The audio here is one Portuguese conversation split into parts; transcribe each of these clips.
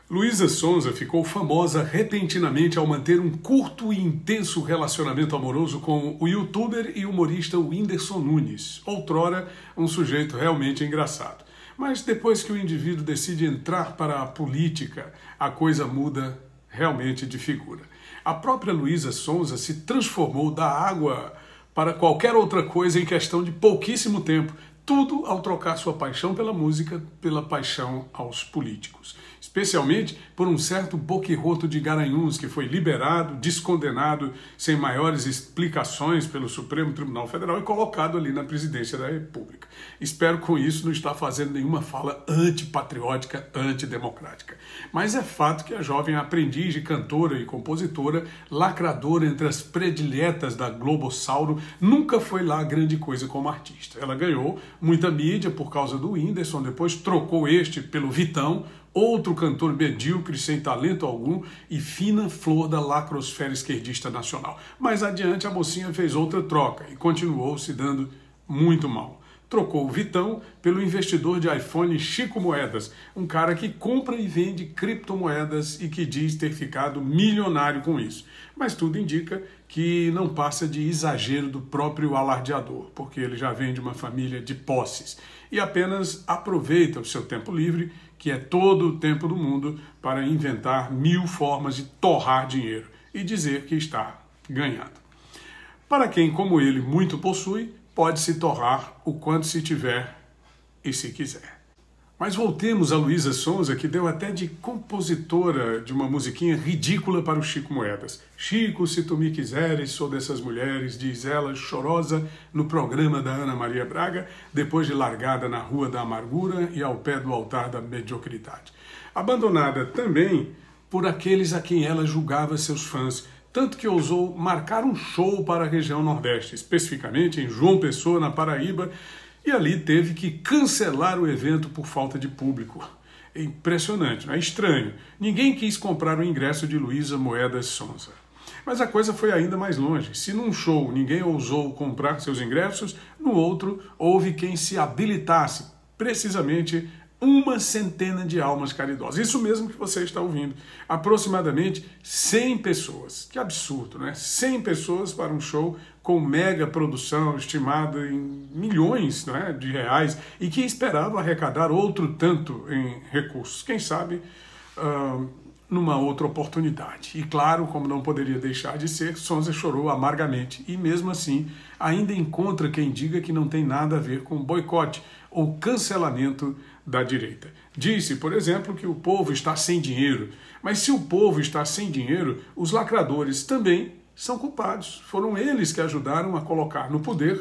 Luísa Sonza ficou famosa repentinamente ao manter um curto e intenso relacionamento amoroso com o youtuber e humorista Whindersson Nunes, outrora um sujeito realmente engraçado. Mas depois que o indivíduo decide entrar para a política, a coisa muda realmente de figura. A própria Luísa Sonza se transformou da água para qualquer outra coisa em questão de pouquíssimo tempo, tudo ao trocar sua paixão pela música pela paixão aos políticos. Especialmente por um certo boquirroto de Garanhuns que foi liberado, descondenado, sem maiores explicações pelo Supremo Tribunal Federal e colocado ali na presidência da República. Espero com isso não estar fazendo nenhuma fala antipatriótica, antidemocrática. Mas é fato que a jovem aprendiz de cantora e compositora, lacradora entre as prediletas da Globossauro, nunca foi lá grande coisa como artista. Ela ganhou muita mídia por causa do Whindersson, depois trocou este pelo Vitão, outro cantor medíocre, sem talento algum e fina flor da lacrosfera esquerdista nacional. Mais adiante a mocinha fez outra troca e continuou se dando muito mal. Trocou o Vitão pelo investidor de iPhone Chico Moedas, um cara que compra e vende criptomoedas e que diz ter ficado milionário com isso. Mas tudo indica que não passa de exagero do próprio alardeador, porque ele já vem de uma família de posses e apenas aproveita o seu tempo livre, que é todo o tempo do mundo, para inventar mil formas de torrar dinheiro e dizer que está ganhando. Para quem, como ele, muito possui, pode se torrar o quanto se tiver e se quiser. Mas voltemos a Luísa Sonza, que deu até de compositora de uma musiquinha ridícula para o Chico Moedas. Chico, se tu me quiseres, sou dessas mulheres, diz ela, chorosa, no programa da Ana Maria Braga, depois de largada na Rua da Amargura e ao pé do altar da mediocridade. Abandonada também por aqueles a quem ela julgava seus fãs, tanto que ousou marcar um show para a região Nordeste, especificamente em João Pessoa, na Paraíba, e ali teve que cancelar o evento por falta de público. É impressionante, não é estranho. Ninguém quis comprar o ingresso de Luísa Moedas Sonza. Mas a coisa foi ainda mais longe. Se num show ninguém ousou comprar seus ingressos, no outro houve quem se habilitasse, precisamente 100 de almas caridosas. Isso mesmo que você está ouvindo. Aproximadamente 100 pessoas. Que absurdo, né? 100 pessoas para um show com mega produção estimada em milhões, né, de reais e que esperava arrecadar outro tanto em recursos. Quem sabe numa outra oportunidade. E claro, como não poderia deixar de ser, Sonza chorou amargamente e mesmo assim ainda encontra quem diga que não tem nada a ver com boicote ou cancelamento da direita. Disse, por exemplo, que o povo está sem dinheiro, mas se o povo está sem dinheiro, os lacradores também são culpados. Foram eles que ajudaram a colocar no poder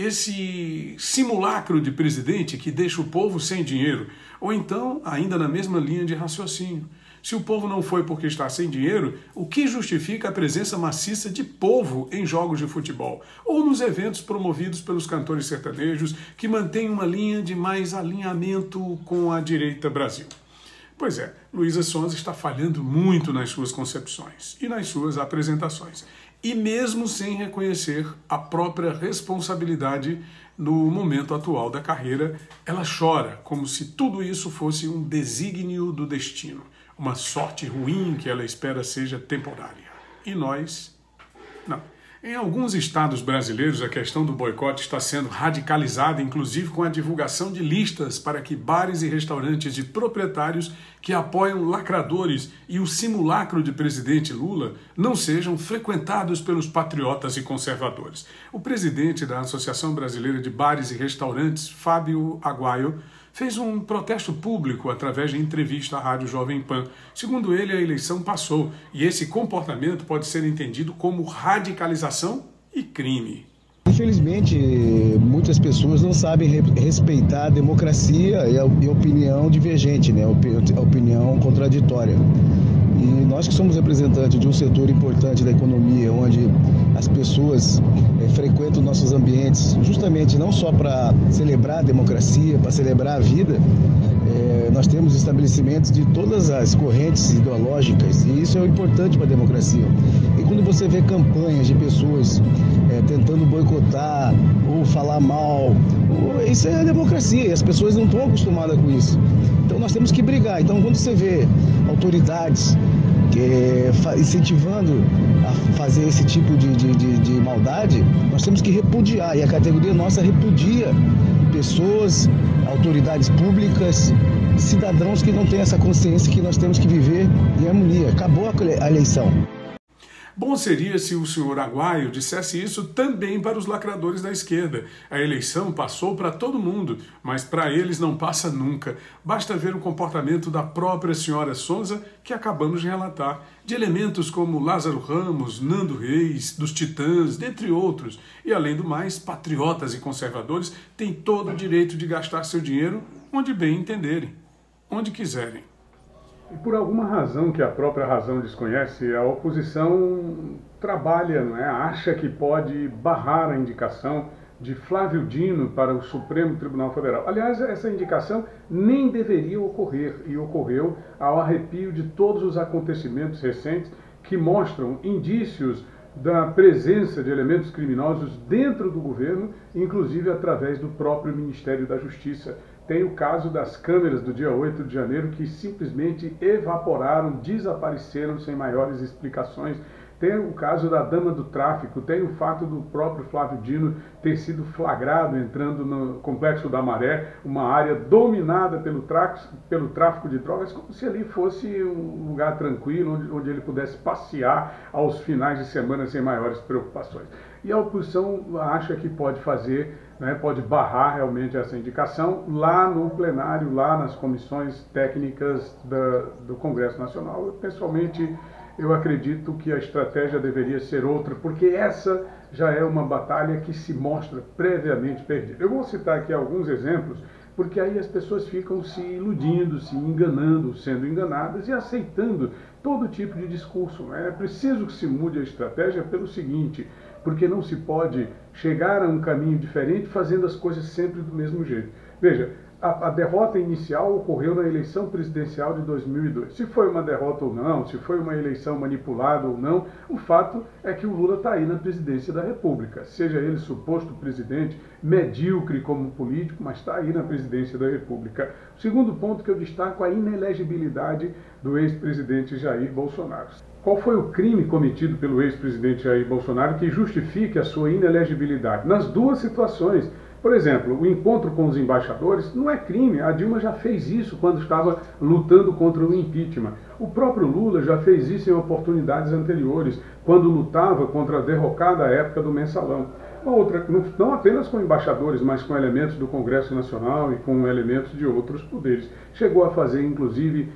esse simulacro de presidente que deixa o povo sem dinheiro. Ou então, ainda na mesma linha de raciocínio, se o povo não foi porque está sem dinheiro, o que justifica a presença maciça de povo em jogos de futebol? Ou nos eventos promovidos pelos cantores sertanejos que mantêm uma linha de mais alinhamento com a direita Brasil? Pois é, Luísa Sonza está falhando muito nas suas concepções e nas suas apresentações. E mesmo sem reconhecer a própria responsabilidade no momento atual da carreira, ela chora como se tudo isso fosse um desígnio do destino, uma sorte ruim que ela espera seja temporária. E nós, não. Em alguns estados brasileiros, a questão do boicote está sendo radicalizada, inclusive com a divulgação de listas para que bares e restaurantes de proprietários que apoiam lacradores e o simulacro de presidente Lula não sejam frequentados pelos patriotas e conservadores. O presidente da Associação Brasileira de Bares e Restaurantes, Fábio Aguayo, fez um protesto público através de entrevista à Rádio Jovem Pan. Segundo ele, a eleição passou e esse comportamento pode ser entendido como radicalização e crime. Infelizmente, muitas pessoas não sabem respeitar a democracia e a opinião divergente, né? A opinião contraditória. E nós que somos representantes de um setor importante da economia, onde as pessoas frequentam nossos ambientes justamente não só para celebrar a democracia, para celebrar a vida, nós temos estabelecimentos de todas as correntes ideológicas e isso é importante para a democracia. E quando você vê campanhas de pessoas tentando boicotar ou falar mal, isso é a democracia e as pessoas não estão acostumadas com isso. Então nós temos que brigar. Então quando você vê autoridades incentivando a fazer esse tipo de maldade, nós temos que repudiar, e a categoria nossa repudia pessoas, autoridades públicas, cidadãos que não têm essa consciência que nós temos que viver em harmonia. Acabou a eleição. Bom seria se o senhor Aguaio dissesse isso também para os lacradores da esquerda. A eleição passou para todo mundo, mas para eles não passa nunca. Basta ver o comportamento da própria senhora Sonza, que acabamos de relatar, de elementos como Lázaro Ramos, Nando Reis, dos Titãs, dentre outros. E além do mais, patriotas e conservadores têm todo o direito de gastar seu dinheiro onde bem entenderem, onde quiserem. E por alguma razão que a própria razão desconhece, a oposição trabalha, acha que pode barrar a indicação de Flávio Dino para o Supremo Tribunal Federal. Aliás, essa indicação nem deveria ocorrer, e ocorreu ao arrepio de todos os acontecimentos recentes que mostram indícios da presença de elementos criminosos dentro do governo, inclusive através do próprio Ministério da Justiça. Tem o caso das câmeras do dia 8 de janeiro que simplesmente evaporaram, desapareceram sem maiores explicações. Tem o caso da dama do tráfico, tem o fato do próprio Flávio Dino ter sido flagrado entrando no Complexo da Maré, uma área dominada pelo tráfico de drogas, como se ali fosse um lugar tranquilo, onde ele pudesse passear aos finais de semana sem maiores preocupações. E a oposição acha que pode fazer, pode barrar realmente essa indicação lá no plenário, lá nas comissões técnicas do Congresso Nacional. Pessoalmente, eu acredito que a estratégia deveria ser outra, porque essa já é uma batalha que se mostra previamente perdida. Eu vou citar aqui alguns exemplos, porque aí as pessoas ficam se iludindo, se enganando, sendo enganadas e aceitando todo tipo de discurso. É preciso que se mude a estratégia pelo seguinte, porque não se pode chegar a um caminho diferente fazendo as coisas sempre do mesmo jeito. Veja, a derrota inicial ocorreu na eleição presidencial de 2002. Se foi uma derrota ou não, se foi uma eleição manipulada ou não, o fato é que o Lula está aí na presidência da República. Seja ele suposto presidente, medíocre como político, mas está aí na presidência da República. O segundo ponto que eu destaco é a inelegibilidade do ex-presidente Jair Bolsonaro. Qual foi o crime cometido pelo ex-presidente Jair Bolsonaro que justifique a sua inelegibilidade? Nas duas situações. Por exemplo, o encontro com os embaixadores não é crime. A Dilma já fez isso quando estava lutando contra o impeachment. O próprio Lula já fez isso em oportunidades anteriores, quando lutava contra a derrocada época do mensalão. Uma outra, não apenas com embaixadores, mas com elementos do Congresso Nacional e com elementos de outros poderes. Chegou a fazer, inclusive,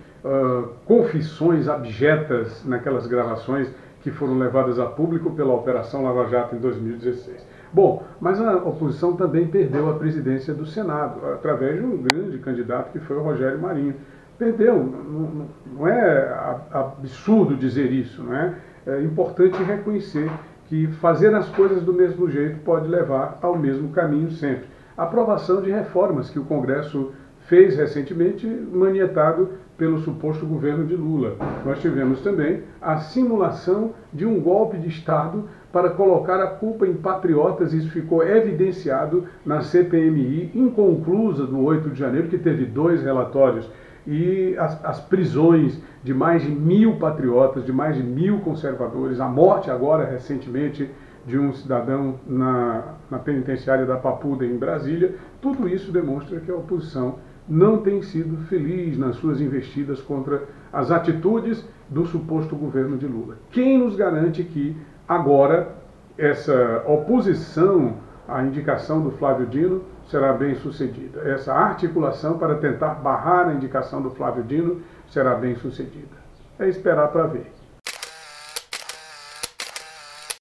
confissões abjetas naquelas gravações que foram levadas a público pela Operação Lava Jato em 2016. Bom, mas a oposição também perdeu a presidência do Senado, através de um grande candidato que foi o Rogério Marinho. Perdeu, não é absurdo dizer isso, não é? É importante reconhecer que fazer as coisas do mesmo jeito pode levar ao mesmo caminho sempre. A aprovação de reformas que o Congresso fez recentemente, manietado pelo suposto governo de Lula. Nós tivemos também a simulação de um golpe de Estado para colocar a culpa em patriotas, isso ficou evidenciado na CPMI inconclusa do 8 de janeiro, que teve 2 relatórios, e as prisões de mais de 1.000 patriotas, de mais de 1.000 conservadores, a morte agora recentemente de um cidadão na penitenciária da Papuda em Brasília, tudo isso demonstra que a oposição não tem sido feliz nas suas investidas contra as atitudes do suposto governo de Lula. Quem nos garante que agora essa oposição à indicação do Flávio Dino será bem sucedida? Essa articulação para tentar barrar a indicação do Flávio Dino será bem sucedida? É esperar para ver.